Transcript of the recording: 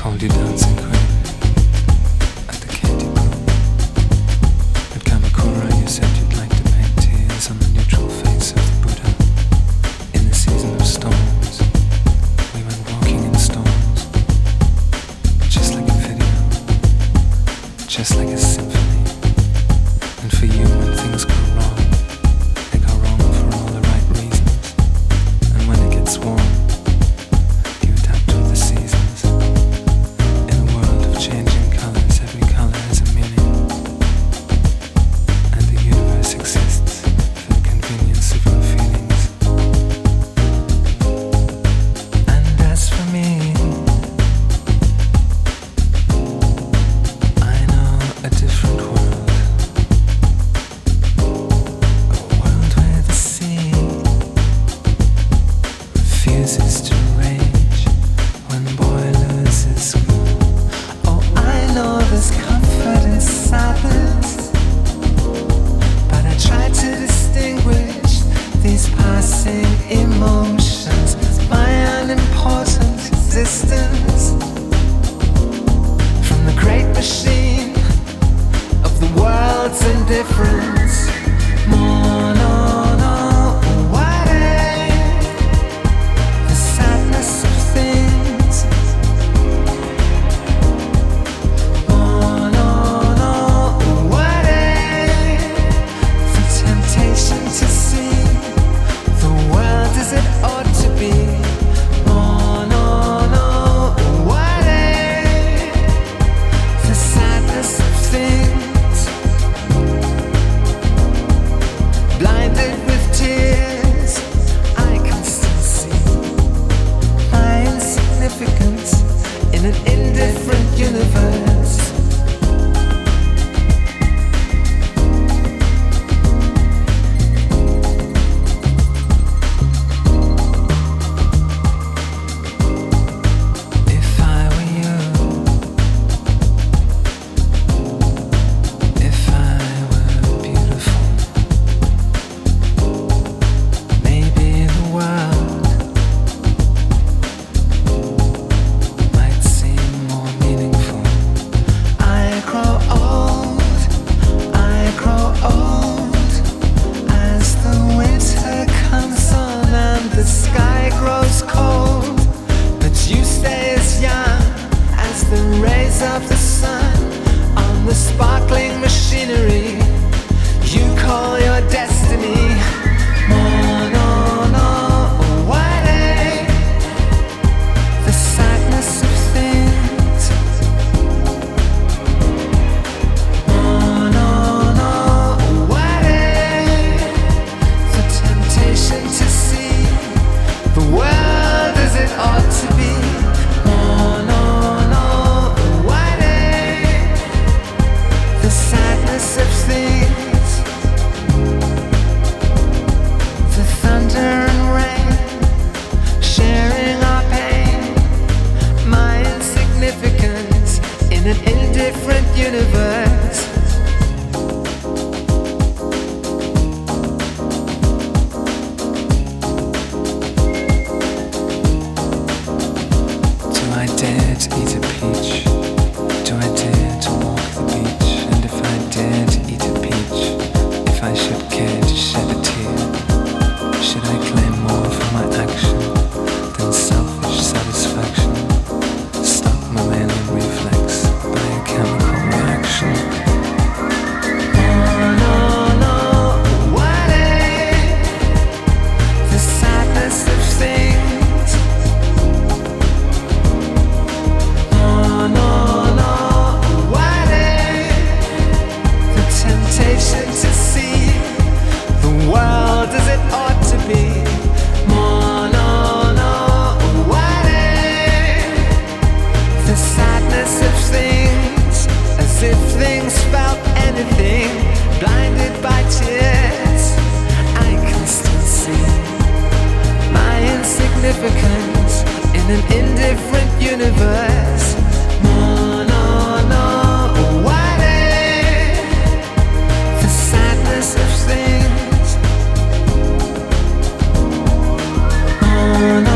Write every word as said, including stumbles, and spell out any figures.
hold you dancing queen at the Katy Bar. At Kamakura you said you'd like to paint tears on the neutral face of the Buddha. In the season of storms, we went walking in storms, just like a video, just like a symphony. And for you, when things go wrong, they go wrong for all the right reasons. And when it gets warm, you adapt with the seasons. In a world of changing colors, every color has a meaning. And the universe exists for the convenience of your feelings. And as for me, I know a different world. Refuses to rage when boilers is cool. Oh, I know there's comfort in silence, but I try to distinguish these passing emotions, my unimportant existence, from the great machine of the world's indifference. More, no, no. In an indifferent universe. If I were you, if I were beautiful, maybe the world the sky grows cold, but you stay as young as the rays of the sun on the sparkling machinery you call your destiny. Oh, no, no, what a the sadness of things. Oh, no, no, what a the temptation to see the world as it ought to be. Oh, no, no, what a the sadness of things. The thunder and rain, sharing our pain, my insignificance in an indifferent universe. Do I dare to eat a peach? Do I dare to walk the beach? And if I dare to eat a peach, if I should care to shed a tear, should I claim more for my action than selfish satisfaction? Stop mammalian reflex by a chemical reaction. Oh, no, no, what a the sadness of things. Oh, no, no, what a the temptation to see the world as it ought to be. Oh, no, no, what a the sadness of things, as if things felt anything, blinded by tears. I can still see my insignificance in an indifferent universe. Oh, no, no, what a the sadness of things. Oh, no.